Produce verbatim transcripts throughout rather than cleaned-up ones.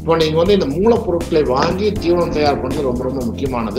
இப்போ நீங்க வந்து இந்த மூலப்பொருட்களை வாங்கி தீவனம் தயார் பண்றது ரொம்ப ரொம்ப முக்கியமானது.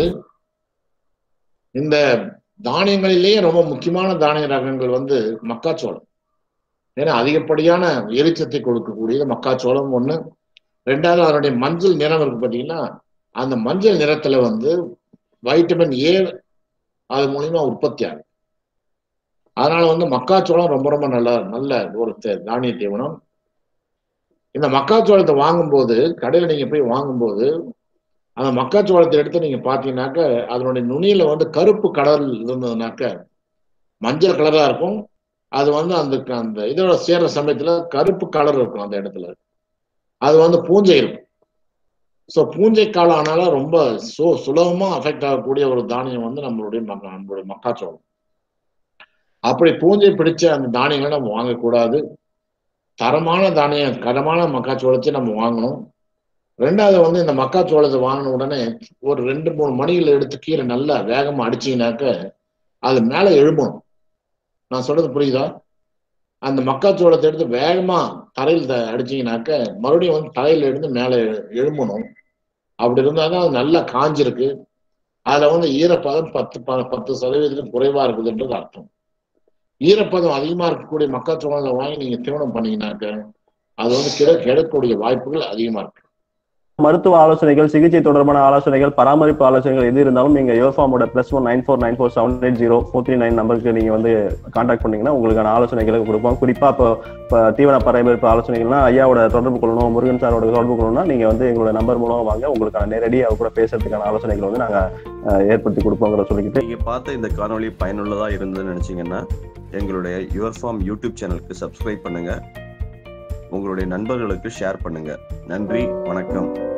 இந்த தானியங்களிலேயே ரொம்ப முக்கியமான தானிய ரகங்கள் வந்து மக்காச்சோளம். ஏன்னா அதிகப்படியான எரிச்சத்தை கொடுக்கக்கூடியது மக்காச்சோளம் ஒண்ணு. ரெண்டாவது அதனுடைய மஞ்சள் நிறம் இருக்கு பார்த்தீங்கன்னா, அந்த மஞ்சள் நிறத்துல வந்து வைட்டமின் ஏ அது மூலியமா உற்பத்தி ஆகுது. அதனால வந்து மக்காச்சோளம் ரொம்ப ரொம்ப நல்ல நல்ல ஒரு தானிய தீவனம். இந்த மக்காச்சோளத்தை வாங்கும்போது கடையில நீங்க போய் வாங்கும்போது அந்த மக்காச்சோளத்தை எடுத்து நீங்க பாத்தீங்கன்னாக்க அதனுடைய நுனியில வந்து கருப்பு கலர் இருந்ததுனாக்க மஞ்சள் கலரா இருக்கும். அது வந்து அந்த அந்த இதோட சேர்ற சமயத்துல கருப்பு கலர் இருக்கும் அந்த இடத்துல. அது வந்து பூஞ்சை இருக்கும். ஸோ பூஞ்சை காலம் ஆனால ரொம்ப சு சுலபமா அஃபெக்ட் ஆகக்கூடிய ஒரு தானியம் வந்து நம்மளுடைய நம்மளுடைய மக்காச்சோளம். அப்படி பூஞ்சை பிடிச்ச அந்த தானியங்களை நம்ம வாங்கக்கூடாது. தரமான தானியம் தரமான மக்காச்சோளத்தை நம்ம வாங்கணும். ரெண்டாவது வந்து இந்த மக்காச்சோளத்தை வாங்கின உடனே ஒரு ரெண்டு மூணு மணிகளை எடுத்து கீழே நல்லா வேகமா அடிச்சீங்கன்னாக்க அது மேல எழும்பணும். நான் சொல்றது புரியுதா? அந்த மக்காச்சோளத்தை எடுத்து வேகமா தரையில் அடிச்சீங்கன்னாக்க மறுபடியும் வந்து தலையில இருந்து மேல எழும்பணும். அப்படி இருந்தாதான் அது நல்லா காஞ்சிருக்கு. அதுல வந்து ஈரப்பதம் பத்து பத்து சதவீதத்துக்கு குறைவா இருக்குதுன்றது அர்த்தம். ஈரப்பதம் அதிகமா இருக்கக்கூடிய மக்காச்சோளத்தை வாங்கி நீங்க தீவனம் பண்ணீங்கன்னாக்க அது வந்து கிட கிடைக்கக்கூடிய வாய்ப்புகள் அதிகமா இருக்கு. மருத்துவ ஆலோசனைகள், சிகிச்சை தொடர்பான ஆலோசனைகள், பராமரிப்பு ஆலோசனைகள் எது இருந்தாலும் நீங்க யோஃபார்மோட plus one nine four nine four seven eight zero four three nine நம்பருக்கு நீங்க வந்து கான்டாக்ட் பண்ணீங்கன்னா உங்களுக்கான ஆலோசனைகளை கொடுப்போம். குறிப்பா இப்போ தீவன பராமரிப்பு ஆலோசனைகள்னா ஐயாவோட தொடர்பு கொள்ளணும், முருகன் சாரோட தொடர்பு கொள்ளணும்னா நீங்க வந்து எங்களோட நம்பர் மூலமா வாங்க. உங்களுக்கான நேரடி அவர் கூட பேசுறதுக்கான ஆலோசனைகள் வந்து நாங்க ஏற்படுத்தி கொடுப்போங்கிற சொல்லிக்கிட்டு நீங்க பார்த்த இந்த காணொலி பயனுள்ளதா இருந்ததுன்னு நினைச்சீங்கன்னா எங்களுடைய யுவர் ஃபார்ம் யூடியூப் சேனலுக்கு சப்ஸ்கிரைப் பண்ணுங்க. உங்களுடைய நண்பர்களுக்கு ஷேர் பண்ணுங்க. நன்றி, வணக்கம்.